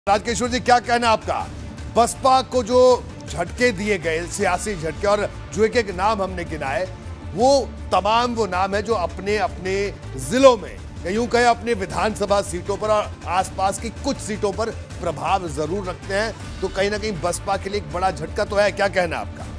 राजकिशोर जी, क्या कहना है आपका? बसपा को जो झटके दिए गए, सियासी झटके, और जो एक नाम हमने गिनाए, वो तमाम वो नाम है जो अपने अपने जिलों में, यूं कहे अपने विधानसभा सीटों पर और आसपास की कुछ सीटों पर प्रभाव जरूर रखते हैं। तो कहीं ना कहीं बसपा के लिए एक बड़ा झटका तो है। क्या कहना है आपका?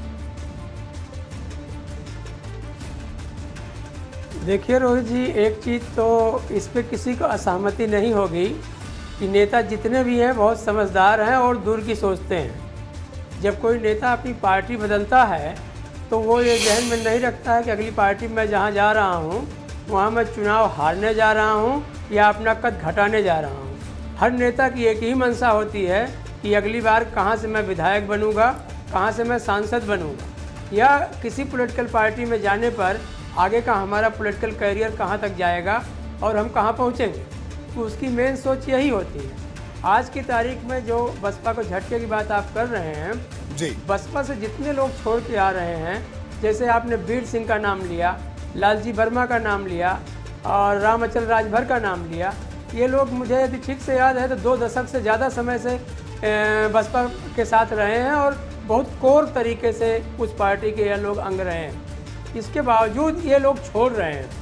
देखिए रोहित जी, एक चीज़ तो इस पे किसी को असहमति नहीं होगी कि नेता जितने भी हैं बहुत समझदार हैं और दूर की सोचते हैं। जब कोई नेता अपनी पार्टी बदलता है तो वो ये जहन में नहीं रखता है कि अगली पार्टी में जहाँ जा रहा हूँ वहाँ मैं चुनाव हारने जा रहा हूँ या अपना कद घटाने जा रहा हूँ। हर नेता की एक ही मंशा होती है कि अगली बार कहाँ से मैं विधायक बनूँगा, कहाँ से मैं सांसद बनूँगा, या किसी पॉलिटिकल पार्टी में जाने पर आगे का हमारा पॉलिटिकल करियर कहाँ तक जाएगा और हम कहाँ पहुँचेंगे। तो उसकी मेन सोच यही होती है। आज की तारीख में जो बसपा को झटके की बात आप कर रहे हैं जी, बसपा से जितने लोग छोड़ के आ रहे हैं, जैसे आपने बीर सिंह का नाम लिया, लालजी वर्मा का नाम लिया और रामअचल राजभर का नाम लिया, ये लोग मुझे यदि ठीक से याद है तो 2 दशक से ज़्यादा समय से बसपा के साथ रहे हैं और बहुत कोर तरीके से उस पार्टी के ये लोग अंग रहे हैं। इसके बावजूद ये लोग छोड़ रहे हैं।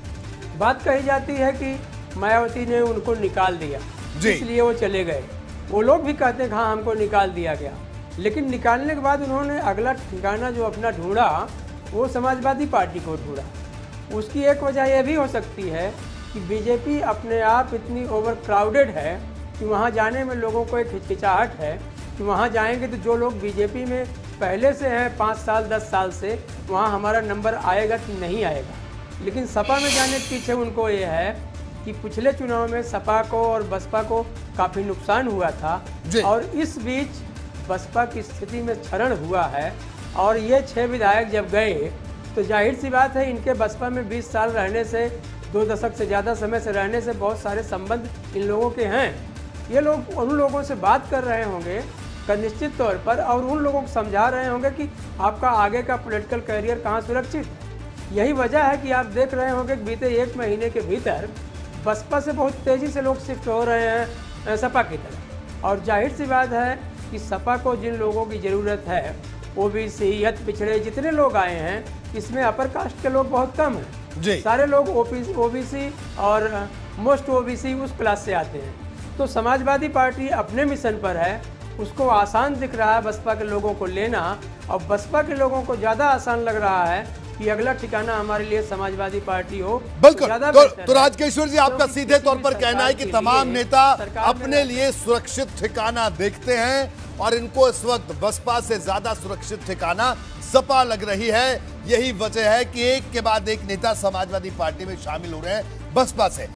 बात कही जाती है कि मायावती ने उनको निकाल दिया इसलिए वो चले गए। वो लोग भी कहते हैं हाँ हमको निकाल दिया गया, लेकिन निकालने के बाद उन्होंने अगला ठिकाना जो अपना ढूंढा वो समाजवादी पार्टी को ढूंढा। उसकी एक वजह यह भी हो सकती है कि बीजेपी अपने आप इतनी ओवर क्राउडेड है कि वहाँ जाने में लोगों को एक हिचकिचाहट है कि वहाँ जाएंगे तो जो लोग बीजेपी में पहले से हैं 5 साल 10 साल से, वहाँ हमारा नंबर आएगा कि नहीं आएगा। लेकिन सपा में जाने के पीछे उनको ये है कि पिछले चुनाव में सपा को और बसपा को काफ़ी नुकसान हुआ था और इस बीच बसपा की स्थिति में क्षरण हुआ है। और ये 6 विधायक जब गए तो जाहिर सी बात है इनके बसपा में 20 साल रहने से, 2 दशक से ज़्यादा समय से रहने से बहुत सारे संबंध इन लोगों के हैं। ये लोग उन लोगों से बात कर रहे होंगे का निश्चित तौर पर, और उन लोगों को समझा रहे होंगे कि आपका आगे का पॉलिटिकल करियर कहाँ सुरक्षित है। यही वजह है कि आप देख रहे होंगे कि बीते 1 महीने के भीतर बसपा से बहुत तेज़ी से लोग शिफ्ट हो रहे हैं सपा की तरफ। और जाहिर सी बात है कि सपा को जिन लोगों की ज़रूरत है, ओबीसी यत पिछड़े जितने लोग आए हैं, इसमें अपर कास्ट के लोग बहुत कम हैं। सारे लोग ओबीसी और मोस्ट ओबीसी उस क्लास से आते हैं। तो समाजवादी पार्टी अपने मिशन पर है, उसको आसान दिख रहा है बसपा के लोगों को लेना, और बसपा के लोगों को ज़्यादा आसान लग रहा है कि अगला ठिकाना हमारे लिए समाजवादी पार्टी हो। बिल्कुल। तो राजकिशोर जी, आपका सीधे तौर पर कहना है कि तमाम नेता अपने लिए सुरक्षित ठिकाना देखते हैं और इनको इस वक्त बसपा से ज्यादा सुरक्षित ठिकाना सपा लग रही है। यही वजह है कि एक के बाद एक नेता समाजवादी पार्टी में शामिल हो रहे हैं बसपा से।